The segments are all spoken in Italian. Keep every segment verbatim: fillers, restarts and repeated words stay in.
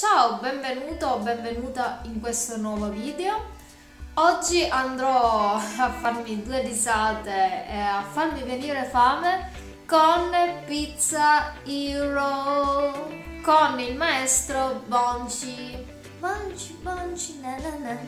Ciao, benvenuto o benvenuta in questo nuovo video. Oggi andrò a farmi due risate e a farmi venire fame con Pizza Hero, con il maestro Bonci. Bonci, Bonci, na na na.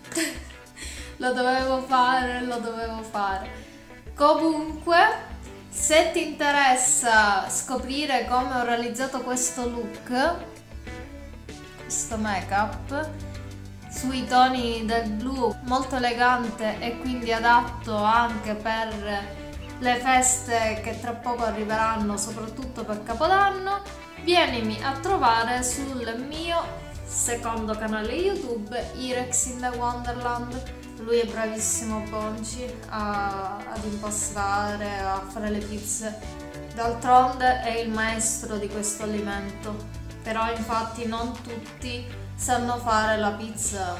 Lo dovevo fare, lo dovevo fare. Comunque, se ti interessa scoprire come ho realizzato questo look, questo make up sui toni del blu, molto elegante e quindi adatto anche per le feste che tra poco arriveranno, soprattutto per Capodanno, vienimi a trovare sul mio secondo canale YouTube, Irex in the Wonderland. Lui è bravissimo, Bonci, a, ad impastare, a fare le pizze. D'altronde è il maestro di questo alimento. Però infatti non tutti sanno fare la pizza.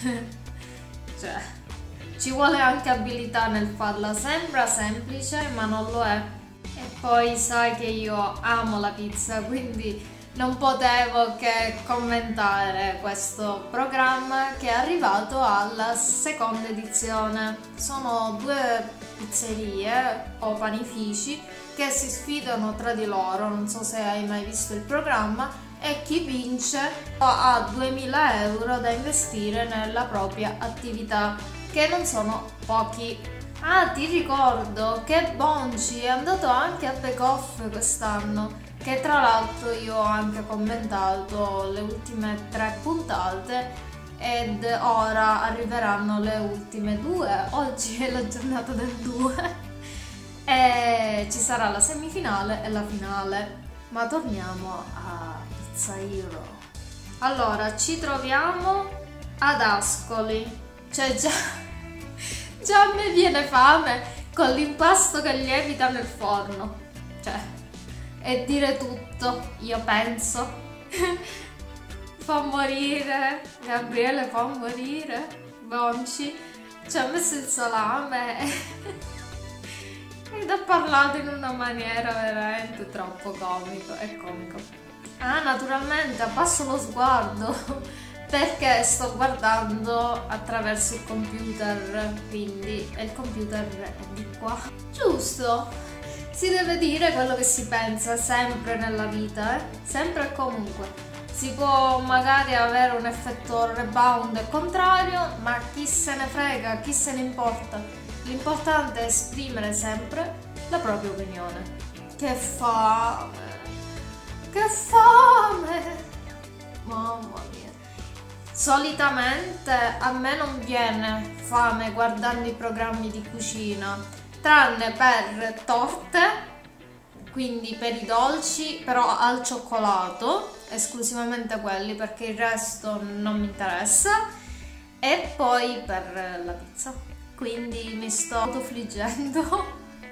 Cioè, ci vuole anche abilità nel farla. Sembra semplice, ma non lo è. E poi sai che io amo la pizza, quindi non potevo che commentare questo programma che è arrivato alla seconda edizione. Sono due pizzerie o panifici che si sfidano tra di loro, non so se hai mai visto il programma, e chi vince ha duemila euro da investire nella propria attività, che non sono pochi. Ah, ti ricordo che Bonci è andato anche a Bake Off quest'anno, che tra l'altro io ho anche commentato le ultime tre puntate ed ora arriveranno le ultime due. Oggi è la giornata del due e ci sarà la semifinale e la finale. Ma torniamo a Pizza Hero. Allora, ci troviamo ad Ascoli, cioè già, già mi viene fame con l'impasto che lievita nel forno, cioè, e dire tutto, io penso. Fa morire, Gabriele fa morire, Bonci ci ha messo il salame ed ha parlato in una maniera veramente troppo comico e comico. Ah, naturalmente abbasso lo sguardo perché sto guardando attraverso il computer, quindi il computer è di qua. Giusto? Si deve dire quello che si pensa sempre nella vita, eh? Sempre e comunque. Si può magari avere un effetto rebound contrario, ma chi se ne frega, chi se ne importa. L'importante è esprimere sempre la propria opinione. Che fame! Che fame! Mamma mia! Solitamente a me non viene fame guardando i programmi di cucina, tranne per torte, quindi per i dolci, però al cioccolato, esclusivamente quelli, perché il resto non mi interessa, e poi per la pizza, quindi mi sto autofliggendo.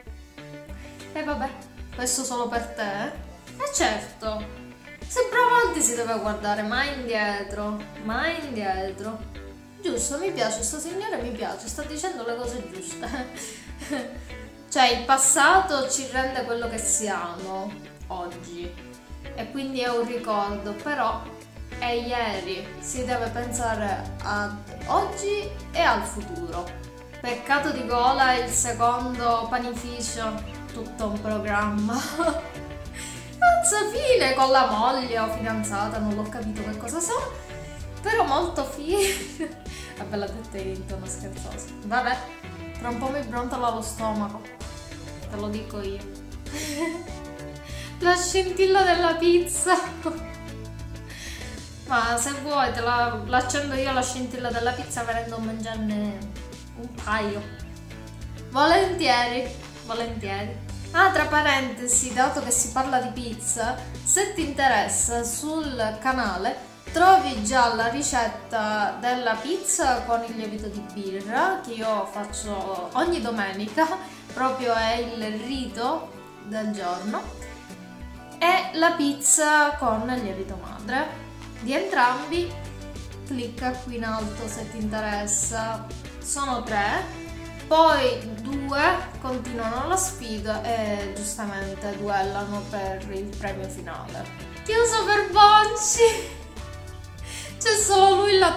E vabbè, questo solo per te? E certo, sempre avanti si deve guardare, mai indietro, mai indietro. Giusto, mi piace, sto signore mi piace, sta dicendo le cose giuste. Cioè, il passato ci rende quello che siamo oggi e quindi è un ricordo, però è ieri, si deve pensare ad oggi e al futuro. Peccato di gola, il secondo panificio, tutto un programma. Mazza fine con la moglie o fidanzata, non l'ho capito che cosa sono, però molto fine. Vabbè, l'ha detta in tono scherzoso. Vabbè, tra un po' mi brontola lo stomaco, te lo dico io. La scintilla della pizza. Ma se vuoi te la l'accendo io la scintilla della pizza venendo a mangiarne un paio. Volentieri, volentieri. Ah, tra parentesi, dato che si parla di pizza, se ti interessa sul canale trovi già la ricetta della pizza con il lievito di birra che io faccio ogni domenica, proprio è il rito del giorno, e la pizza con il lievito madre. Di entrambi clicca qui in alto se ti interessa. Sono tre. Poi due continuano la sfida e giustamente duellano per il premio finale. Chiuso per Bonci!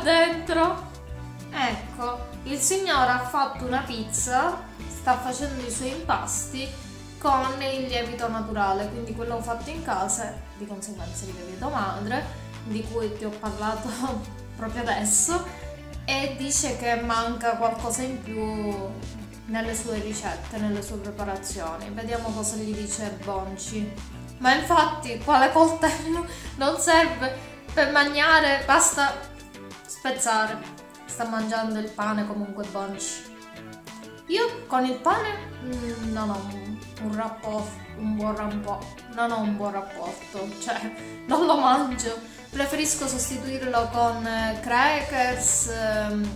dentro. Ecco, il signore ha fatto una pizza, sta facendo i suoi impasti con il lievito naturale, quindi quello fatto in casa, di conseguenza il lievito madre, di cui ti ho parlato proprio adesso, e dice che manca qualcosa in più nelle sue ricette, nelle sue preparazioni. Vediamo cosa gli dice Bonci. Ma infatti quale coltello non serve per mangiare, basta spezzare. Sta mangiando il pane comunque Bonci. Io con il pane mm, non ho un, un rapporto, un buon rapporto, non ho un buon rapporto, cioè non lo mangio. Preferisco sostituirlo con eh, crackers, ehm,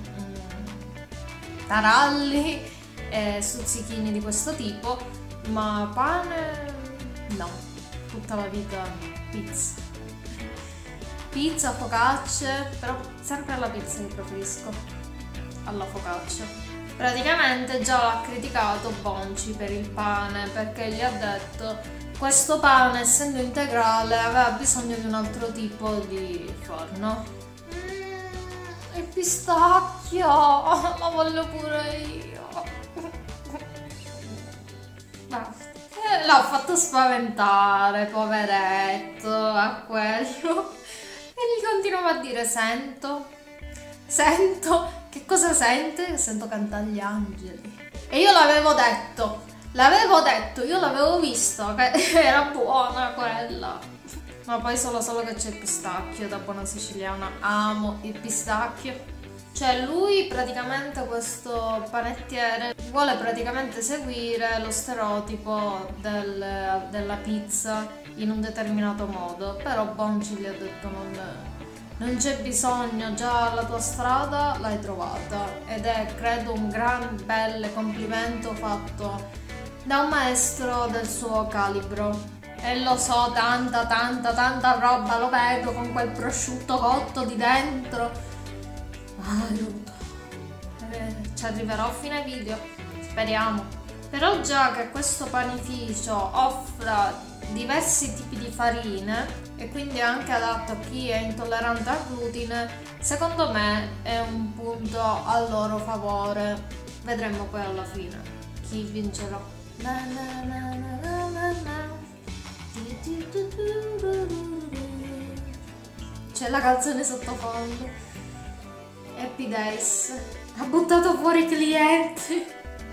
taralli e stuzzichini di questo tipo, ma pane no, tutta la vita pizza. Pizza, focacce, però sempre alla pizza che preferisco alla focaccia. Praticamente già l'ha criticato Bonci per il pane, perché gli ha detto questo pane, essendo integrale, aveva bisogno di un altro tipo di forno. Mm, il pistacchio, lo voglio pure io. Eh, l'ha fatto spaventare, poveretto, a quello. E gli continuava a dire: sento, sento, che cosa sente? Sento cantare gli angeli. E io l'avevo detto, l'avevo detto, io l'avevo visto che era buona quella. Ma poi solo solo che c'è il pistacchio, da buona siciliana amo il pistacchio. Cioè lui praticamente, questo panettiere, vuole praticamente seguire lo stereotipo del, della pizza in un determinato modo, però Bonci gli ha detto non, non c'è bisogno, già la tua strada l'hai trovata, ed è credo un gran bel complimento fatto da un maestro del suo calibro. E lo so, tanta tanta tanta roba, lo vedo con quel prosciutto cotto di dentro. Aiuto, eh, ci arriverò a fine video, speriamo. Però già che questo panificio offra diversi tipi di farine e quindi è anche adatto a chi è intollerante al glutine, secondo me è un punto a loro favore. Vedremo poi alla fine chi vincerà. Na na na na na na. C'è la canzone sottofondo. Happy Days ha buttato fuori i clienti.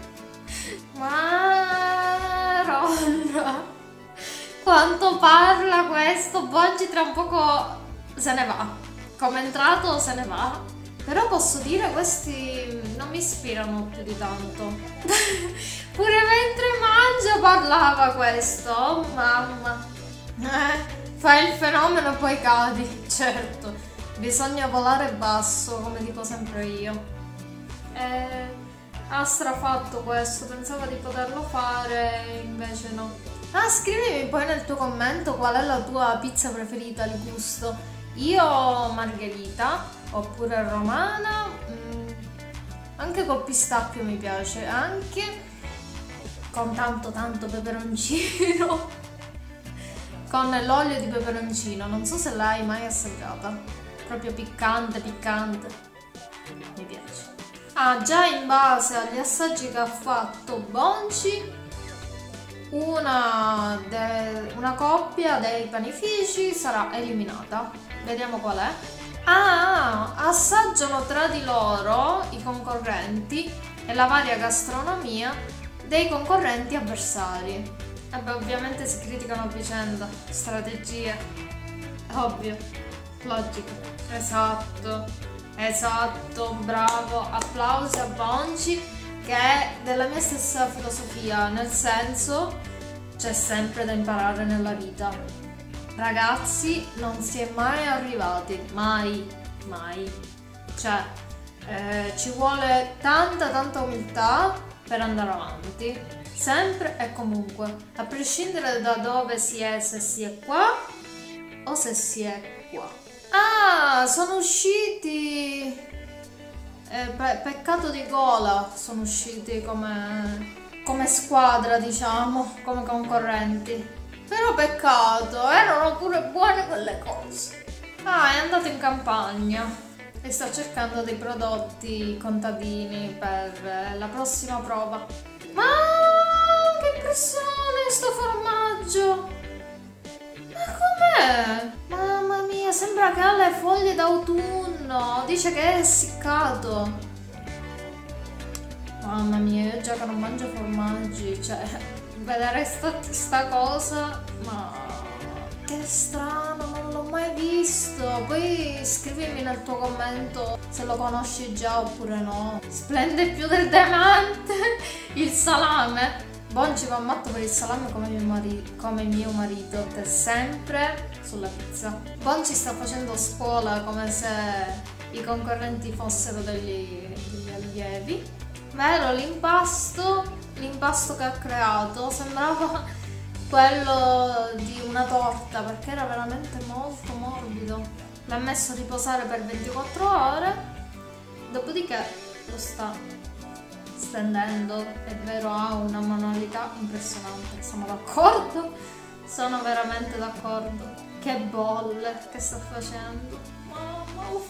Maronna, quanto parla questo Bonci, tra un poco se ne va, come è entrato se ne va. Però posso dire, questi non mi ispirano più di tanto. Pure mentre mangia parlava questo, oh mamma. Eh, fai il fenomeno e poi cadi, certo. Bisogna volare basso, come dico sempre io. E ha strafatto questo, pensavo di poterlo fare, invece no. Ah, scrivimi poi nel tuo commento qual è la tua pizza preferita di gusto. Io margherita, oppure romana, mm, anche col pistacchio mi piace, anche con tanto tanto peperoncino, con l'olio di peperoncino, non so se l'hai mai assaggiata. Proprio piccante, piccante, mi piace. Ah, già in base agli assaggi che ha fatto Bonci, una, de, una coppia dei panifici sarà eliminata. Vediamo qual è. Ah, assaggiano tra di loro i concorrenti e la varia gastronomia dei concorrenti avversari. E beh, ovviamente si criticano a vicenda, strategie, ovvio, logico. Esatto, esatto, bravo, applausi a Bonci, che è della mia stessa filosofia, nel senso c'è sempre da imparare nella vita. Ragazzi, non si è mai arrivati, mai, mai. Cioè, eh, ci vuole tanta tanta umiltà per andare avanti, sempre e comunque, a prescindere da dove si è, se si è qua o se si è qua. Ah, sono usciti, eh, pe peccato di gola, sono usciti come, come squadra, diciamo, come concorrenti. Però peccato, erano pure buone quelle cose. Ah, è andato in campagna. e sta cercando dei prodotti contadini per la prossima prova. Ma che impressione sto formaggio! Ma com'è? Mamma mia, sembra che ha le foglie d'autunno, dice che è essiccato. Mamma mia, io già che non mangio formaggi, cioè, vedere sta, sta cosa, ma che strano, non l'ho mai visto. Poi scrivimi nel tuo commento se lo conosci già oppure no. Splende più del diamante il salame. Bonci va matto per il salame come mio, mari come mio marito, che sempre sulla pizza. Bonci sta facendo scuola come se i concorrenti fossero degli, degli allievi. Vero, l'impasto, l'impasto che ha creato sembrava quello di una torta perché era veramente molto morbido. L'ha messo a riposare per ventiquattro ore, dopodiché lo sta stendendo. È vero, ha una manualità impressionante, sono d'accordo, sono veramente d'accordo. Che bolle che sta facendo, mamma, ho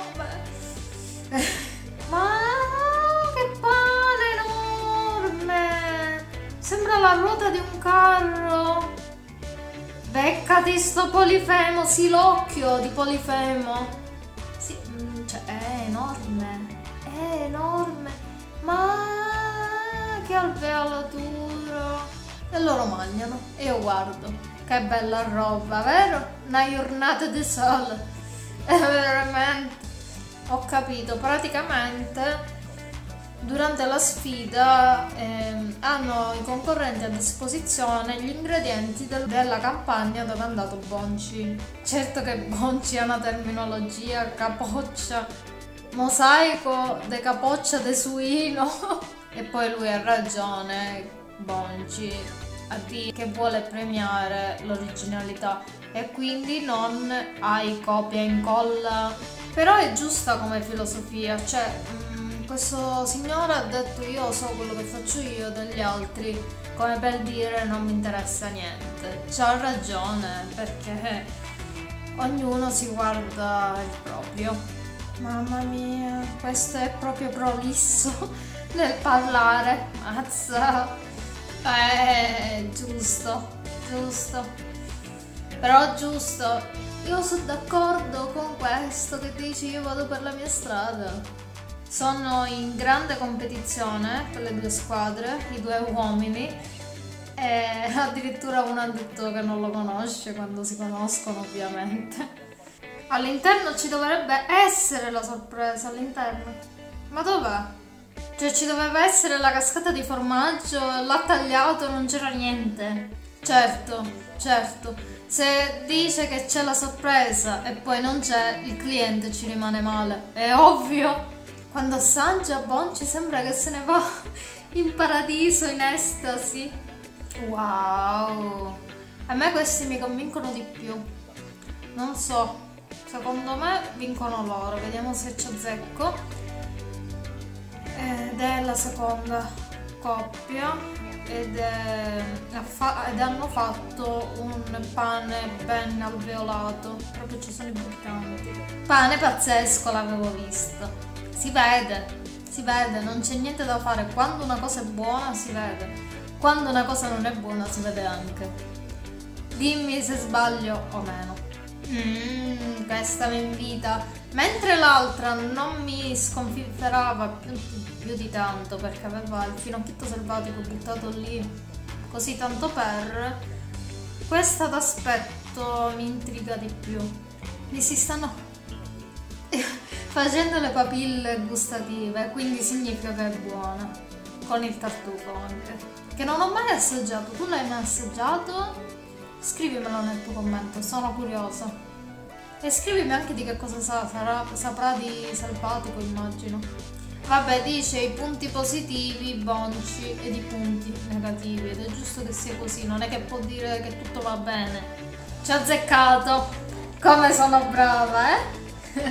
fame. Ma che pane enorme, sembra la ruota di un carro. Beccati sto Polifemo, sì, l'occhio di Polifemo. Sì, cioè è enorme, è enorme. Ma che alveolatura. E loro mangiano e io guardo. Che bella roba, vero? Una giornata di sole. È veramente. Ho capito, praticamente durante la sfida ehm, hanno i concorrenti a disposizione gli ingredienti del, della campagna dove è andato Bonci. Certo che Bonci ha una terminologia, capoccia, mosaico de capoccia de suino. E poi lui ha ragione, Bonci, a dire che vuole premiare l'originalità e quindi non hai copia e incolla. Però è giusta come filosofia, cioè mh, questo signore ha detto io so quello che faccio io degli altri, come per dire non mi interessa niente. C'ha ragione, perché ognuno si guarda il proprio. Mamma mia, questo è proprio prolisso nel parlare, mazza. Eh, giusto, giusto, però giusto. Io sono d'accordo con questo che dici, io vado per la mia strada. Sono in grande competizione per le due squadre, i due uomini, e addirittura uno ha detto che non lo conosce quando si conoscono, ovviamente. All'interno ci dovrebbe essere la sorpresa, all'interno. Ma dov'è? Cioè ci doveva essere la cascata di formaggio, l'ha tagliato, non c'era niente. Certo, certo. Se dice che c'è la sorpresa e poi non c'è, il cliente ci rimane male. È ovvio. Quando assaggia Bonci sembra che se ne va in paradiso, in estasi. Wow. A me questi mi convincono di più. Non so. Secondo me vincono loro. Vediamo se ci azzecco. Ed è la seconda coppia. Ed, è, ed hanno fatto un pane ben alveolato, proprio ci sono i burcanti. Pane pazzesco, l'avevo visto. Si vede, si vede, non c'è niente da fare. Quando una cosa è buona si vede, quando una cosa non è buona si vede anche. Dimmi se sbaglio o meno. Mmm, questa mi invita. Mentre l'altra non mi sconfifferava più, più di tanto perché aveva il finocchietto selvatico buttato lì così tanto per, questa d'aspetto mi intriga di più. Mi si stanno facendo le papille gustative, quindi significa che è buona. Con il tartufo anche, che non ho mai assaggiato. Tu l'hai mai assaggiato? Scrivimelo nel tuo commento, sono curiosa. E scrivimi anche di che cosa sa, sarà, saprà di selvatico, immagino. Vabbè, dice i punti positivi Bonci ed i punti negativi, ed è giusto che sia così, non è che può dire che tutto va bene. Ci ha azzeccato, come sono brava, eh?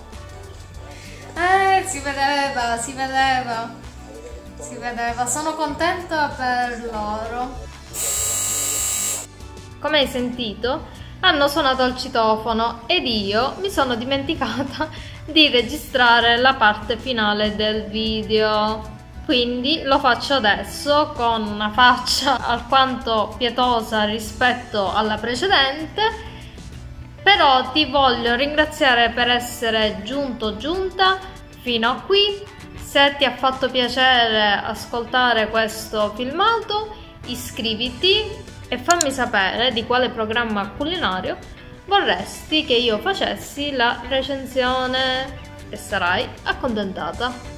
Eh, si vedeva, si vedeva, si vedeva, sono contenta per loro. Come hai sentito? hanno suonato al citofono ed io mi sono dimenticata di registrare la parte finale del video. Quindi lo faccio adesso con una faccia alquanto pietosa rispetto alla precedente, però ti voglio ringraziare per essere giunto o giunta fino a qui. Se ti ha fatto piacere ascoltare questo filmato, iscriviti e fammi sapere di quale programma culinario vorresti che io facessi la recensione e sarai accontentata.